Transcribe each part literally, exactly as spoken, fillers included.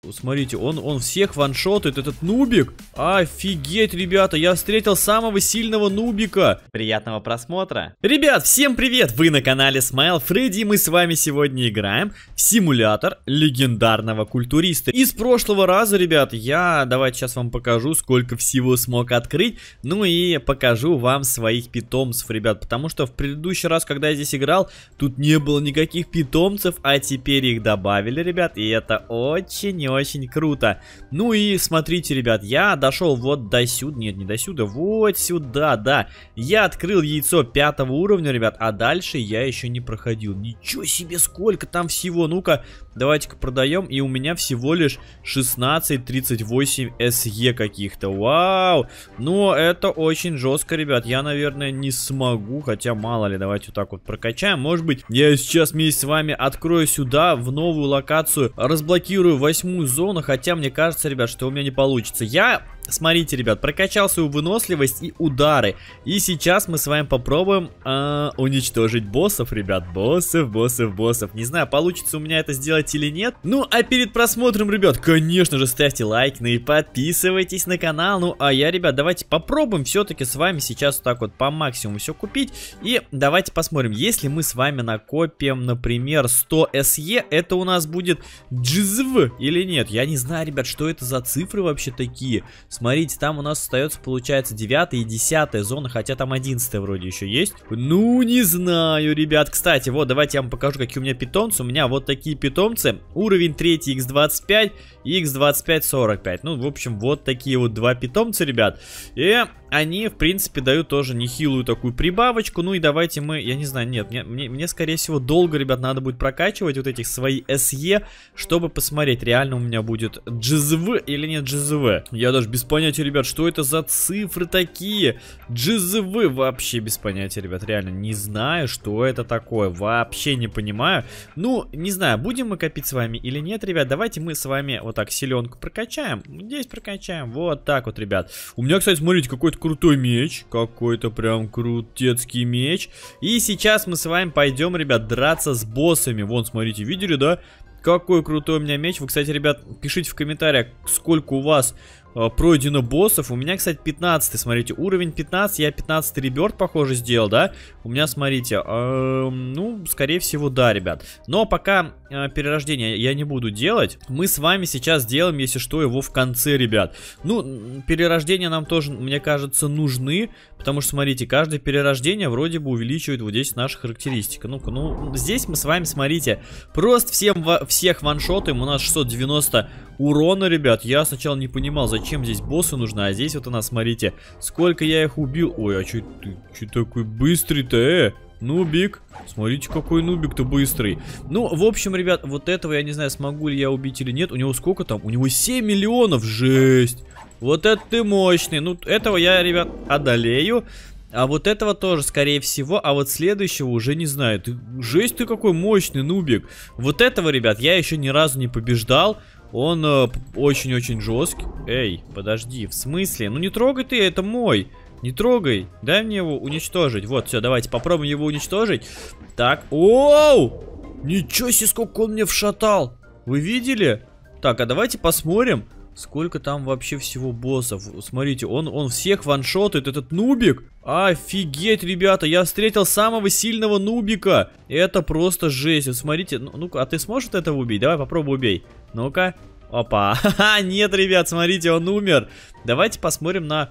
Смотрите, он, он всех ваншотает, этот нубик. Офигеть, ребята, я встретил самого сильного нубика. Приятного просмотра. Ребят, всем привет! Вы на канале Smile Freddy, и мы с вами сегодня играем в симулятор легендарного культуриста. Из прошлого раза, ребят, я, давайте сейчас вам покажу, сколько всего смог открыть. Ну и покажу вам своих питомцев, ребят, потому что в предыдущий раз, когда я здесь играл, тут не было никаких питомцев, а теперь их добавили, ребят, и это очень-очень очень круто. Ну и смотрите, ребят, я дошел вот до сюда, нет, не до сюда, вот сюда, да. Я открыл яйцо пятого уровня, ребят, а дальше я еще не проходил. Ничего себе, сколько там всего. Ну-ка, давайте-ка продаем, и у меня всего лишь шестнадцать тридцать восемь эс е каких-то. Вау! Но это очень жестко, ребят. Я, наверное, не смогу, хотя мало ли, давайте вот так вот прокачаем. Может быть, я сейчас вместе с вами открою сюда, в новую локацию, разблокирую восьмую зону, хотя мне кажется, ребят, что у меня не получится. Я, смотрите, ребят, прокачал свою выносливость и удары. И сейчас мы с вами попробуем э, уничтожить боссов, ребят. Боссов, боссов, боссов. Не знаю, получится у меня это сделать или нет. Ну, а перед просмотром, ребят, конечно же, ставьте лайк, ну и подписывайтесь на канал. Ну, а я, ребят, давайте попробуем все-таки с вами сейчас вот так вот по максимуму все купить. И давайте посмотрим, если мы с вами накопим, например, сто эс е, это у нас будет джизв или нет? Я не знаю, ребят, что это за цифры вообще такие. Смотрите, там у нас остается, получается, девятая и десятая зона, хотя там одиннадцатая вроде еще есть. Ну, не знаю, ребят. Кстати, вот, давайте я вам покажу, какие у меня питомцы. У меня вот такие питомцы. Уровень третий икс двадцать пять и икс двадцать пять сорок пять. Ну, в общем, вот такие вот два питомца, ребят. И они, в принципе, дают тоже нехилую такую прибавочку. Ну и давайте мы, я не знаю, нет, мне, мне, мне скорее всего, долго, ребят, надо будет прокачивать вот этих свои эс е, чтобы посмотреть, реально у меня будет джизв или нет джизв. Я даже без понятия, ребят, что это за цифры такие. джизв вообще без понятия, ребят, реально не знаю, что это такое, вообще не понимаю. Ну, не знаю, будем мы копить с вами или нет, ребят. Давайте мы с вами вот так силенку прокачаем, здесь прокачаем, вот так вот, ребят. У меня, кстати, смотрите, какой-то крутой меч, какой-то прям крутецкий меч. И сейчас мы с вами пойдем, ребят, драться с боссами. Вон, смотрите, видели, да? Какой крутой у меня меч. Вы, кстати, ребят, пишите в комментариях, сколько у вас э, пройдено боссов. У меня, кстати, пятнадцатый, смотрите, уровень пятнадцать. Я пятнадцатый реберт, похоже, сделал, да? У меня, смотрите, э, ну, скорее всего, да, ребят. Но пока э, перерождение я не буду делать. Мы с вами сейчас сделаем, если что, его в конце, ребят. Ну, перерождения нам тоже, мне кажется, нужны. Потому что, смотрите, каждое перерождение вроде бы увеличивает вот здесь наши характеристики. Ну-ка, ну, здесь мы с вами, смотрите, просто всем, всех ваншотаем. У нас шестьсот девяносто урона, ребят. Я сначала не понимал, зачем здесь боссы нужны. А здесь вот у нас, смотрите, сколько я их убил. Ой, а что ты, что такой быстрый-то, э? Нубик. Смотрите, какой нубик-то быстрый. Ну, в общем, ребят, вот этого я не знаю, смогу ли я убить или нет. У него сколько там? У него семь миллионов. Жесть. Вот это ты мощный. Ну, этого я, ребят, одолею. А вот этого тоже, скорее всего. А вот следующего уже не знаю. Ты, жесть ты какой мощный, нубик. Вот этого, ребят, я еще ни разу не побеждал. Он очень-очень э, жесткий. Эй, подожди, в смысле? Ну не трогай ты, это мой. Не трогай. Дай мне его уничтожить. Вот, все, давайте попробуем его уничтожить. Так, оу! Ничего себе, сколько он мне вшатал. Вы видели? Так, а давайте посмотрим, сколько там вообще всего боссов. Смотрите, он, он всех ваншотает, этот нубик. Офигеть, ребята, я встретил самого сильного нубика. Это просто жесть. Вот смотрите, ну, ну-ка, а ты сможешь вот этого убить? Давай, попробуй убей. Ну-ка. Опа. Ха-ха, нет, ребят, смотрите, он умер. Давайте посмотрим на...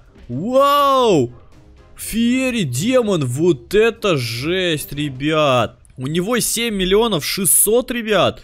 Вау! Феери демон, вот это жесть, ребят. У него семь миллионов шестьсот, ребят.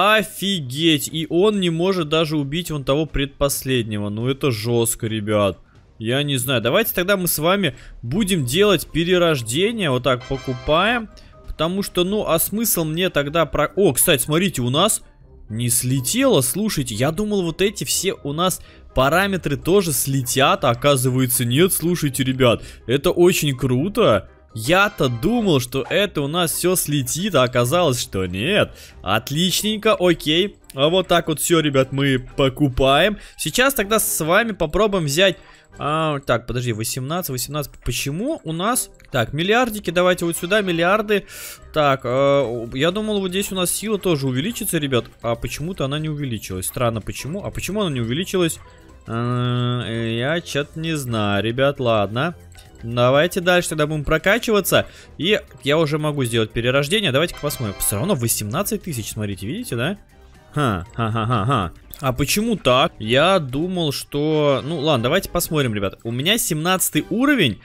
Офигеть, и он не может даже убить вон того предпоследнего. Ну это жестко, ребят. Я не знаю, давайте тогда мы с вами будем делать перерождение. Вот так покупаем. Потому что, ну, а смысл мне тогда про... О, кстати, смотрите, у нас не слетело, слушайте. Я думал, вот эти все у нас параметры тоже слетят, а оказывается нет. Слушайте, ребят, это очень круто. Я-то думал, что это у нас все слетит, а оказалось, что нет. Отличненько, окей. А вот так вот все, ребят, мы покупаем. Сейчас тогда с вами попробуем взять... А, так, подожди, восемнадцать, восемнадцать. Почему у нас... Так, миллиардики, давайте вот сюда, миллиарды. Так, э, я думал, вот здесь у нас сила тоже увеличится, ребят. А почему-то она не увеличилась. Странно, почему? А почему она не увеличилась? Э, я что-то не знаю, ребят, ладно. Давайте дальше тогда будем прокачиваться. И я уже могу сделать перерождение. Давайте-ка посмотрим. Все равно восемнадцать тысяч, смотрите, видите, да? Ха-ха-ха-ха. А почему так? Я думал, что... Ну, ладно, давайте посмотрим, ребят. У меня семнадцатый уровень,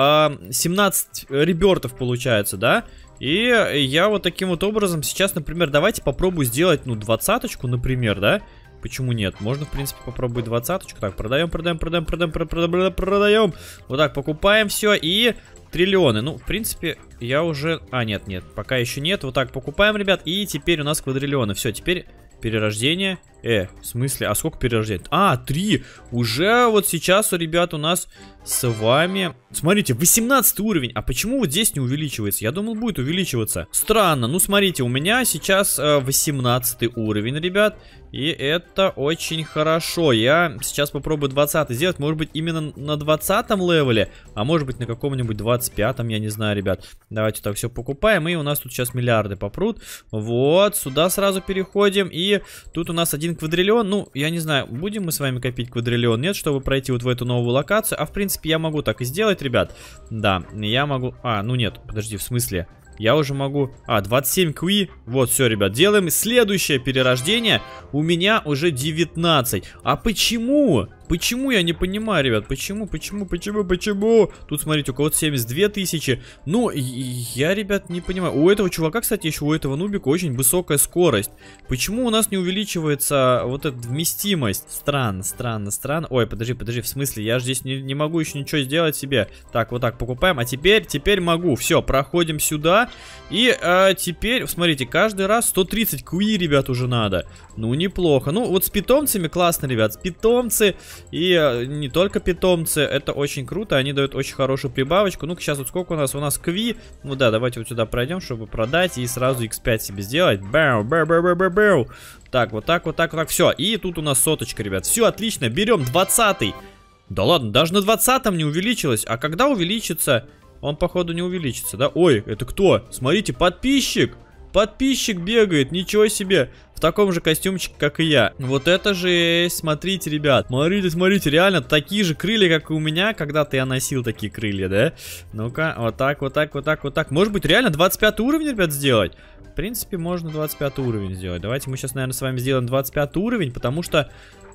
семнадцать ребертов получается, да? И я вот таким вот образом сейчас, например, давайте попробую сделать, ну, двадцаточку, например, да? Почему нет? Можно, в принципе, попробовать двадцаточку. Так, продаем, продаем, продаем, продаем, продаем, продаем. Вот так, покупаем все и... Триллионы. Ну, в принципе, я уже... А, нет, нет, пока еще нет. Вот так покупаем, ребят. И теперь у нас квадриллионы. Все, теперь перерождение. Э, в смысле? А сколько перерождений? А, три. Уже вот сейчас, ребят, у нас с вами... Смотрите, восемнадцатый уровень. А почему вот здесь не увеличивается? Я думал, будет увеличиваться. Странно. Ну, смотрите, у меня сейчас э, восемнадцатый уровень, ребят. И это очень хорошо. Я сейчас попробую двадцатый сделать. Может быть, именно на двадцатом левеле. А может быть, на каком-нибудь двадцать пятом, я не знаю, ребят. Давайте так все покупаем. И у нас тут сейчас миллиарды попрут. Вот, сюда сразу переходим. И тут у нас один квадриллион. Ну, я не знаю, будем мы с вами копить квадриллион? Нет, чтобы пройти вот в эту новую локацию. А в принципе, я могу так и сделать, ребят. Да, я могу... А, ну нет, подожди, в смысле... Я уже могу... А, двадцать семь кви. Вот, все, ребят, делаем следующее перерождение. У меня уже девятнадцать. А почему? Почему, я не понимаю, ребят. Почему, почему, почему, почему? Тут, смотрите, у кого-то семьдесят две тысячи. Ну, я, ребят, не понимаю. У этого чувака, кстати, еще у этого нубика очень высокая скорость. Почему у нас не увеличивается вот эта вместимость? Странно, странно, странно. Ой, подожди, подожди, в смысле? Я же здесь не, не могу еще ничего сделать себе. Так, вот так покупаем. А теперь, теперь могу. Все, проходим сюда. И а, теперь, смотрите, каждый раз сто тридцать куи, ребят, уже надо. Ну, неплохо. Ну, вот с питомцами классно, ребят. С питомцы и а, не только питомцы. Это очень круто. Они дают очень хорошую прибавочку. Ну-ка, сейчас вот сколько у нас? У нас кви. Ну да, давайте вот сюда пройдем, чтобы продать и сразу икс пять себе сделать. Бэу, бэу, бэу, бэу, бэу, бэу. Так, вот так, вот так, вот так. Все. И тут у нас соточка, ребят. Все, отлично. Берем двадцатый. Да ладно, даже на двадцатом не увеличилось. А когда увеличится... Он, походу, не увеличится, да? Ой, это кто? Смотрите, подписчик! Подписчик бегает, ничего себе! В таком же костюмчике, как и я. Вот это же, смотрите, ребят. Смотрите, смотрите, реально такие же крылья, как и у меня. Когда-то я носил такие крылья, да? Ну-ка, вот так, вот так, вот так, вот так. Может быть, реально двадцать пятый уровень, ребят, сделать? В принципе, можно двадцать пятый уровень сделать. Давайте мы сейчас, наверное, с вами сделаем двадцать пятый уровень, потому что...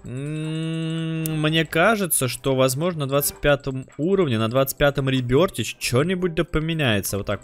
Мне кажется, что, возможно, на двадцать пятом уровне, на двадцать пятом реберте что-нибудь да поменяется. Вот так.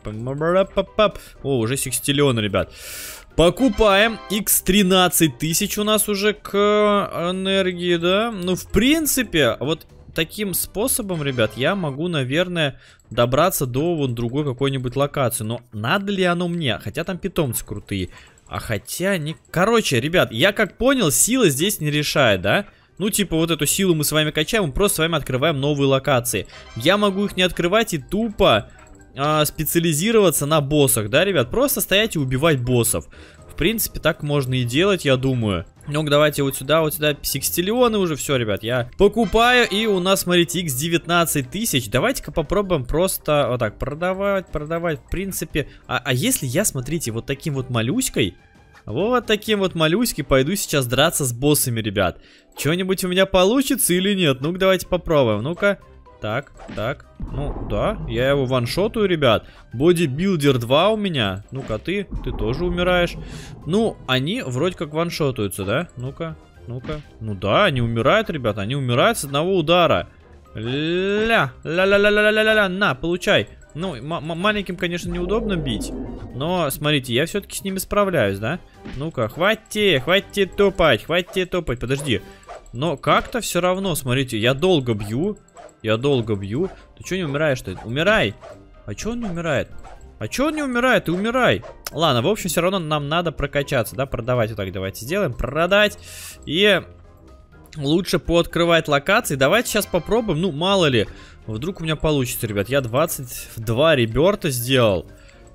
О, уже секстиллион, ребят. Покупаем. икс тринадцать тысяч у нас уже к энергии, да? Ну, в принципе, вот таким способом, ребят, я могу, наверное, добраться до вон другой какой-нибудь локации. Но надо ли оно мне? Хотя там питомцы крутые. А хотя не... Короче, ребят, я как понял, сила здесь не решает, да? Ну, типа, вот эту силу мы с вами качаем, мы просто с вами открываем новые локации. Я могу их не открывать и тупо а, специализироваться на боссах, да, ребят? Просто стоять и убивать боссов. В принципе, так можно и делать, я думаю. Ну-ка, давайте вот сюда, вот сюда, секстиллионы уже, все, ребят, я покупаю, и у нас, смотрите, икс девятнадцать тысяч. Давайте-ка попробуем просто вот так продавать, продавать, в принципе. А, а если я, смотрите, вот таким вот малюськой, вот таким вот малюськой пойду сейчас драться с боссами, ребят. Что-нибудь у меня получится или нет? Ну-ка, давайте попробуем, ну-ка. Так, так, ну да, я его ваншотаю, ребят. Бодибилдер два у меня. Ну-ка, ты, ты тоже умираешь. Ну, они вроде как ваншотаются, да? Ну-ка, ну-ка. Ну да, они умирают, ребят, они умирают с одного удара. Ля, ля-ля-ля-ля-ля-ля-ля, на, получай. Ну, маленьким, конечно, неудобно бить. Но, смотрите, я все-таки с ними справляюсь, да? Ну-ка, хватит, хватит топать, хватит топать, подожди. Но как-то все равно, смотрите, я долго бью. Я долго бью. Ты что не умираешь-то? Умирай! А чё он не умирает? А чё он не умирает? Ты умирай! Ладно, в общем, все равно нам надо прокачаться, да? Продавать вот так давайте сделаем. Продать. И лучше пооткрывать локации. Давайте сейчас попробуем. Ну, мало ли. Вдруг у меня получится, ребят. Я двадцать два реберта сделал.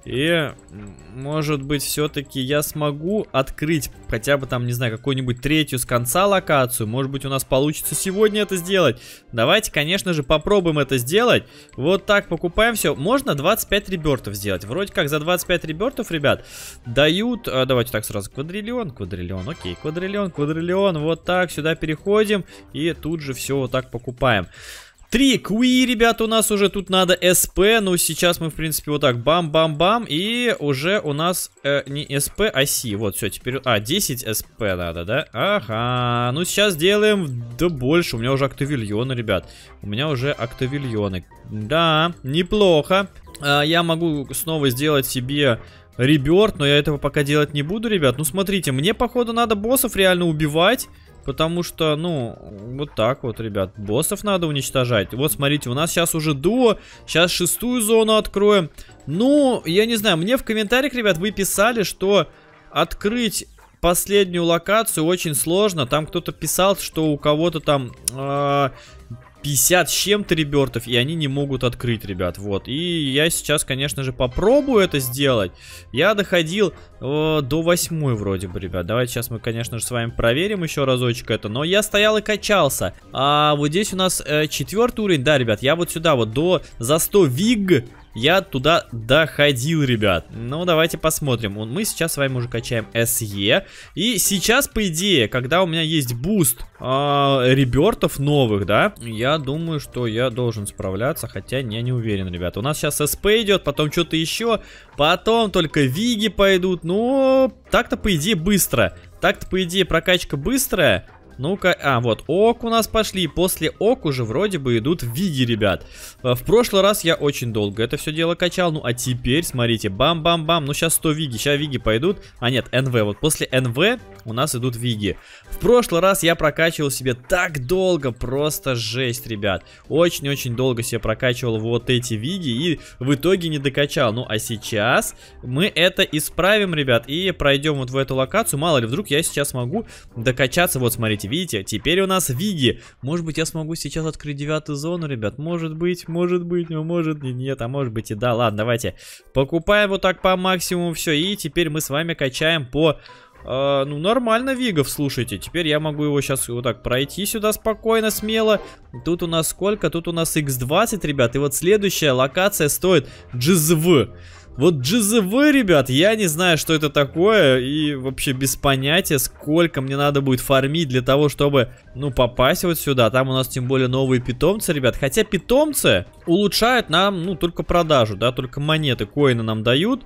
И, может быть, все-таки я смогу открыть хотя бы там, не знаю, какую-нибудь третью с конца локацию. Может быть, у нас получится сегодня это сделать. Давайте, конечно же, попробуем это сделать. Вот так покупаем все. Можно двадцать пять ребертов сделать. Вроде как за двадцать пять ребертов, ребят, дают... А, давайте так сразу. Квадриллион, квадриллион, окей. Квадриллион, квадриллион. Вот так, сюда переходим. И тут же все вот так покупаем. Три куи, ребята, у нас уже тут надо СП. Ну, сейчас мы, в принципе, вот так бам-бам-бам. И уже у нас э, не СП, а Си. Вот, все, теперь... А, десять СП надо, да? Ага. Ну, сейчас делаем да больше. У меня уже октавильоны, ребят. У меня уже октавильоны. Да, неплохо. А, я могу снова сделать себе... реберт, но я этого пока делать не буду, ребят. Ну, смотрите, мне, походу, надо боссов реально убивать. Потому что, ну, вот так вот, ребят, боссов надо уничтожать. Вот, смотрите, у нас сейчас уже дуо. Сейчас шестую зону откроем. Ну, я не знаю, мне в комментариях, ребят, вы писали, что открыть последнюю локацию очень сложно. Там кто-то писал, что у кого-то там... Э пятьдесят с чем-то ребертов, и они не могут открыть, ребят, вот. И я сейчас, конечно же, попробую это сделать. Я доходил э, до восьмой вроде бы, ребят. Давайте сейчас мы, конечно же, с вами проверим еще разочек это. Но я стоял и качался. А вот здесь у нас э, четвертый уровень. Да, ребят, я вот сюда вот до за сто виг я туда доходил, ребят. Ну, давайте посмотрим. Мы сейчас с вами уже качаем СЕ. И сейчас, по идее, когда у меня есть буст э, ребертов новых, да, я думаю, что я должен справляться. Хотя я не уверен, ребят. У нас сейчас СП идет, потом что-то еще. Потом только виги пойдут. Ну, так-то, по идее, быстро. Так-то, по идее, прокачка быстрая. Ну-ка, а, вот, ок у нас пошли. После ок уже вроде бы идут виги, ребят. В прошлый раз я очень долго это все дело качал. Ну, а теперь, смотрите, бам-бам-бам. Ну, сейчас сто виги, сейчас виги пойдут. А, нет, эн вэ. Вот после эн вэ у нас идут виги. В прошлый раз я прокачивал себе так долго. Просто жесть, ребят. Очень-очень долго себе прокачивал вот эти виги. И в итоге не докачал. Ну, а сейчас мы это исправим, ребят. И пройдем вот в эту локацию. Мало ли, вдруг я сейчас могу докачаться. Вот, смотрите. Видите, теперь у нас виги. Может быть, я смогу сейчас открыть девятую зону, ребят. Может быть, может быть, но может и нет, а может быть и да. Ладно, давайте покупаем вот так по максимуму все. И теперь мы с вами качаем по... Э, ну, нормально вигов, слушайте. Теперь я могу его сейчас вот так пройти сюда спокойно, смело. Тут у нас сколько? Тут у нас икс двадцать, ребят. И вот следующая локация стоит джи зэ вэ. Вот джи зэ вэ, ребят, я не знаю, что это такое. И вообще без понятия, сколько мне надо будет фармить для того, чтобы, ну, попасть вот сюда. Там у нас тем более новые питомцы, ребят. Хотя питомцы улучшают нам, ну, только продажу, да, только монеты, коины нам дают.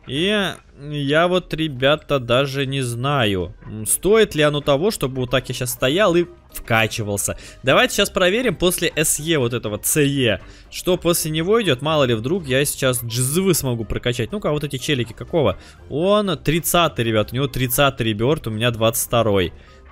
И я вот, ребята, даже не знаю, стоит ли оно того, чтобы вот так я сейчас стоял и вкачивался. Давайте сейчас проверим после СЕ, вот этого СЕ, что после него идет. Мало ли, вдруг я сейчас джи зэ вэ смогу прокачать. Ну-ка, вот эти челики какого? Он тридцатый, ребят, у него тридцатый реберт, у меня двадцать второй.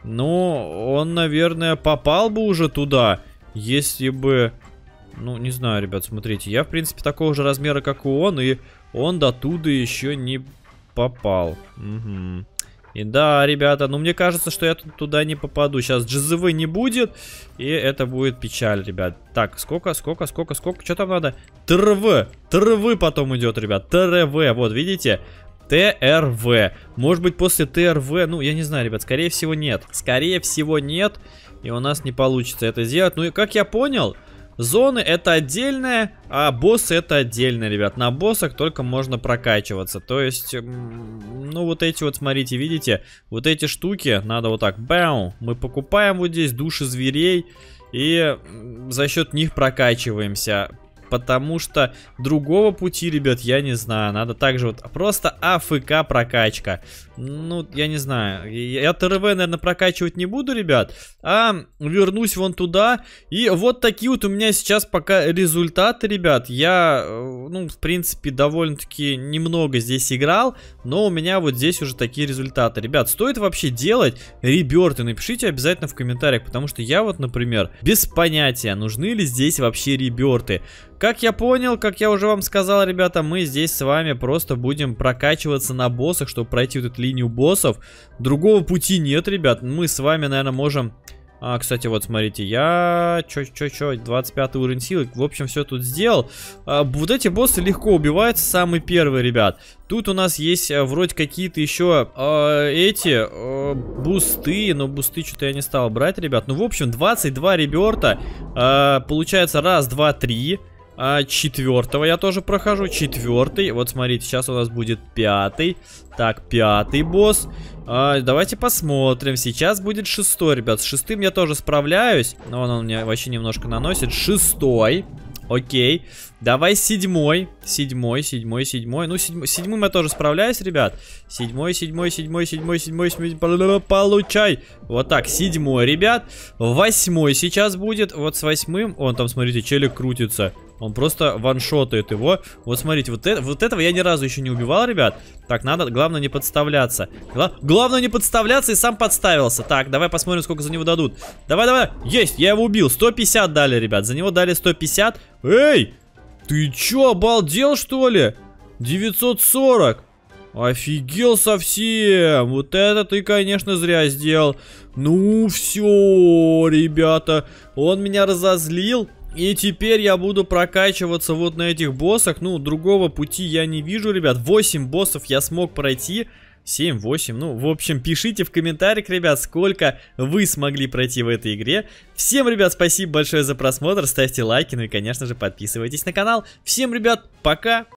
Ну, он, наверное, попал бы уже туда, если бы... Ну, не знаю, ребят, смотрите, я, в принципе, такого же размера, как и он, и он до туда еще не попал. Угу. И да, ребята, ну, мне кажется, что я тут туда не попаду. Сейчас джи зэ вэ не будет, и это будет печаль, ребят. Так, сколько, сколько, сколько, сколько, что там надо? тэ эр вэ, тэ эр вэ потом идет, ребят, тэ эр вэ, вот, видите? тэ эр вэ. Может быть, после тэ эр вэ, ну, я не знаю, ребят, скорее всего, нет. Скорее всего, нет, и у нас не получится это сделать. Ну, и как я понял... Зоны это отдельное, а боссы это отдельное, ребят. На боссах только можно прокачиваться. То есть, ну вот эти вот, смотрите, видите, вот эти штуки надо вот так, бэу, мы покупаем вот здесь души зверей и за счет них прокачиваемся. Потому что другого пути, ребят, я не знаю. Надо также вот просто АФК прокачка. Ну, я не знаю. Я тэ эр вэ, наверное, прокачивать не буду, ребят. А вернусь вон туда. И вот такие вот у меня сейчас пока результаты, ребят. Я, ну, в принципе, довольно-таки немного здесь играл. Но у меня вот здесь уже такие результаты. Ребят, стоит вообще делать реберты? Напишите обязательно в комментариях. Потому что я вот, например, без понятия, нужны ли здесь вообще реберты. Как я понял, как я уже вам сказал, ребята, мы здесь с вами просто будем прокачиваться на боссах, чтобы пройти вот эту линию боссов. Другого пути нет, ребят. Мы с вами, наверное, можем А, кстати, вот смотрите, я... Чё, чё, чё, двадцать пятый уровень силы. В общем, все тут сделал. А, вот эти боссы легко убиваются, самый первый, ребят. Тут у нас есть а, вроде какие-то еще а, эти а, бусты. Но бусты что-то я не стал брать, ребят. Ну, в общем, двадцать два реберта. А, получается, раз, два, три. А, четвертого я тоже прохожу. Четвертый. Вот смотрите, сейчас у нас будет пятый. Так, пятый босс. А, давайте посмотрим. Сейчас будет шестой, ребят. С шестым я тоже справляюсь. Но он, он мне вообще немножко наносит. Шестой. Окей. Давай седьмой. Седьмой, седьмой, седьмой. Ну, седьмой, седьмым я тоже справляюсь, ребят. Седьмой, седьмой, седьмой, седьмой, седьмой, седьмой. Получай. Вот так, седьмой, ребят. Восьмой сейчас будет. Вот с восьмым. Он там, смотрите, челик крутится. Он просто ваншотает его. Вот смотрите, вот, это, вот этого я ни разу еще не убивал, ребят. Так, надо, главное не подставляться. Гла главное не подставляться, и сам подставился. Так, давай посмотрим, сколько за него дадут. Давай, давай. Есть, я его убил. сто пятьдесят дали, ребят. За него дали сто пятьдесят. Эй, ты че, обалдел, что ли? девятьсот сорок. Офигел совсем. Вот это ты, конечно, зря сделал. Ну, все, ребята. Он меня разозлил. И теперь я буду прокачиваться вот на этих боссах. Ну, другого пути я не вижу, ребят. восемь боссов я смог пройти. семь, восемь. Ну, в общем, пишите в комментариях, ребят, сколько вы смогли пройти в этой игре. Всем, ребят, спасибо большое за просмотр. Ставьте лайки, ну и, конечно же, подписывайтесь на канал. Всем, ребят, пока!